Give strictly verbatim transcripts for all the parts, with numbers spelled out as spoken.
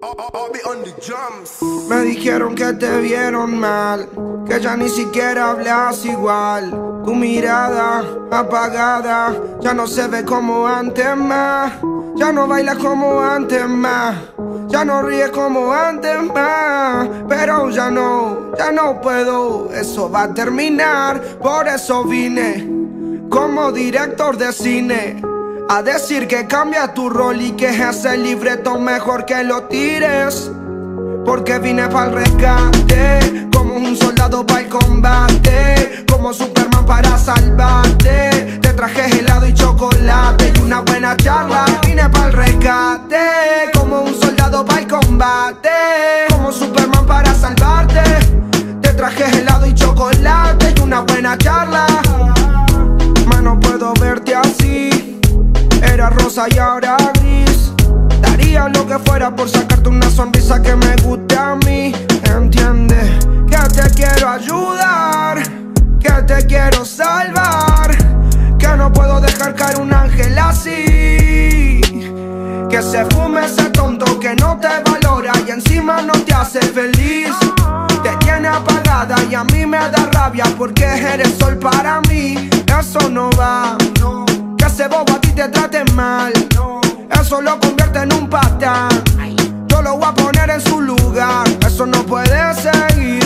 Me dijeron que te vieron mal, que ya ni siquiera hablas igual. Tu mirada apagada ya no se ve como antes más. Ya no bailas como antes más. Ya no ríes como antes más. Pero ya no, ya no puedo. Eso va a terminar. Por eso vine como director de cine a decir que cambia tu rol y que ese libreto mejor que lo tires. Porque vine pa'l rescate, como un soldado pa'l combate, como Superman para salvarte. Te traje helado y chocolate y una buena charla. Vine pa'l rescate, como un soldado pa'l combate, como Superman para salvarte. Te traje helado y chocolate y una buena charla. Mas no puedo verte así. Era rosa y ahora gris. Daría lo que fuera por sacarte una sonrisa que me guste a mí. Entiende que te quiero ayudar, que te quiero salvar, que no puedo dejar caer un ángel así. Que se fume ese tonto que no te valora y encima no te hace feliz. Te tiene apagada y a mí me da rabia porque eres sol para mí. Eso no va, que ese bobo a ti te trate mal. Eso lo convierte en un patán. Yo lo voy a poner en su lugar. Eso no puede seguir.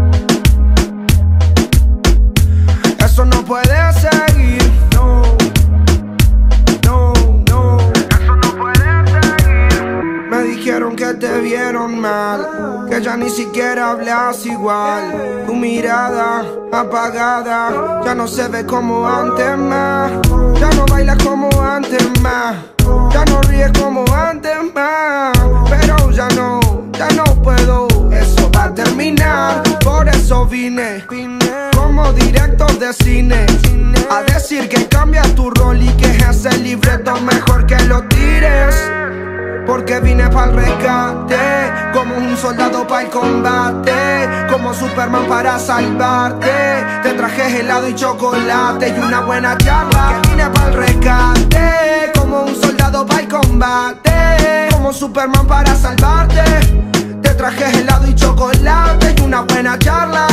Eso no puede seguir. No, no, no. Eso no puede seguir. Me dijeron que te vieron mal, que ya ni siquiera hablas igual. Tu mirada apagada ya no se ve como antes más. Ya no bailas como antes más. Ya no ríes como antes más. Pero ya no, ya no puedo. Eso va a terminar. Por eso vine como director de cine a decir que cambia tu rol y que ese libreto mejor que lo tires. Porque vine pa'l rescate, como un soldado pa'l combate, como Superman para salvarte. Te traje helado y chocolate y una buena charla. Que vine pa'l rescate, como un soldado pa'l combate, como Superman para salvarte. Te traje helado y chocolate y una buena charla.